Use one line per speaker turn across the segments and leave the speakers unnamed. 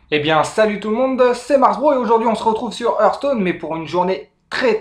Eh bien, salut tout le monde, c'est Marsbro et aujourd'hui on se retrouve sur Hearthstone, mais pour une journée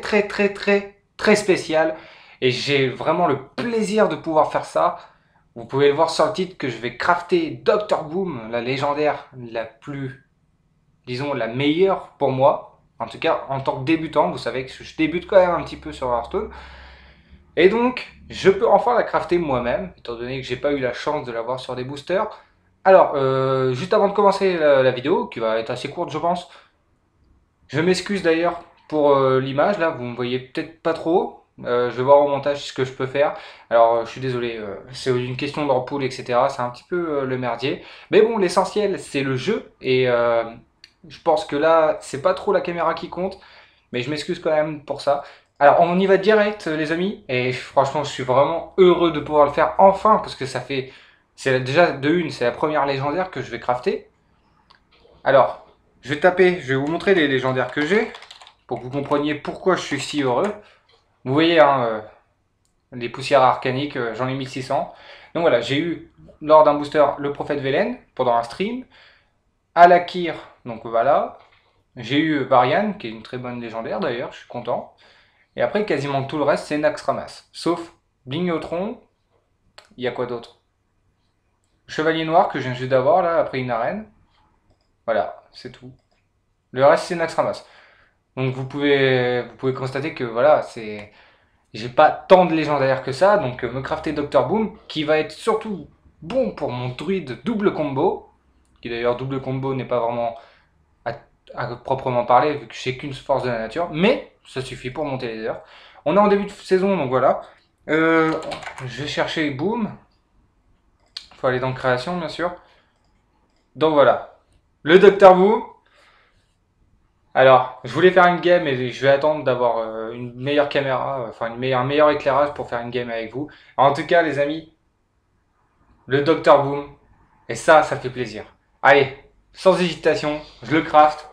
très spéciale. Et j'ai vraiment le plaisir de pouvoir faire ça. Vous pouvez le voir sur le titre que je vais crafter Dr. Boom, la légendaire la plus, disons, la meilleure pour moi. En tout cas, en tant que débutant, vous savez que je débute quand même un petit peu sur Hearthstone. Et donc, je peux enfin la crafter moi-même, étant donné que j'ai pas eu la chance de l'avoir sur des boosters. Alors, juste avant de commencer la vidéo, qui va être assez courte je pense, je m'excuse d'ailleurs pour l'image, là, vous me voyez peut-être pas trop. Je vais voir au montage ce que je peux faire. Alors, je suis désolé, c'est une question d'ampoule, etc. C'est un petit peu le merdier. Mais bon, l'essentiel, c'est le jeu. Et je pense que là, c'est pas trop la caméra qui compte. Mais je m'excuse quand même pour ça. Alors, on y va direct, les amis. Et franchement, je suis vraiment heureux de pouvoir le faire enfin. Parce que ça fait. C'est déjà de une, c'est la première légendaire que je vais crafter. Alors, je vais taper, je vais vous montrer les légendaires que j'ai, pour que vous compreniez pourquoi je suis si heureux. Vous voyez, hein, les poussières arcaniques, j'en ai 1600. Donc voilà, j'ai eu, lors d'un booster, le prophète Velen, pendant un stream. Alakir, donc voilà. J'ai eu Varian, qui est une très bonne légendaire d'ailleurs, je suis content. Et après, quasiment tout le reste, c'est Naxxramas. Sauf Blignotron, il y a quoi d'autre? Chevalier Noir, que je viens juste d'avoir, là, après une arène. Voilà, c'est tout. Le reste, c'est Naxxramas. Donc vous pouvez constater que voilà, c'est j'ai pas tant de légendaires que ça, donc me crafter Dr. Boom, qui va être surtout bon pour mon druide double combo, qui d'ailleurs double combo n'est pas vraiment à, à proprement parler, vu que j'ai qu'une force de la nature, mais ça suffit pour monter les heures. On est en début de saison, donc voilà. Euh, je vais chercher Boom, faut aller dans création bien sûr. Donc voilà, le Dr. Boom. Alors, je voulais faire une game et je vais attendre d'avoir une meilleure caméra, enfin un meilleur éclairage pour faire une game avec vous. En tout cas, les amis, le Dr. Boom, et ça fait plaisir. Allez, sans hésitation, je le craft.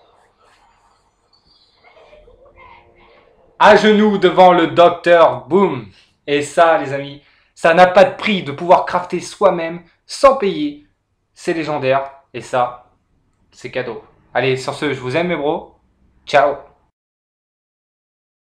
À genoux devant le Dr. Boom. Et ça, les amis, ça n'a pas de prix de pouvoir crafter soi-même sans payer. C'est légendaire. Et ça, c'est cadeau. Allez, sur ce, je vous aime mes bros. Ciao.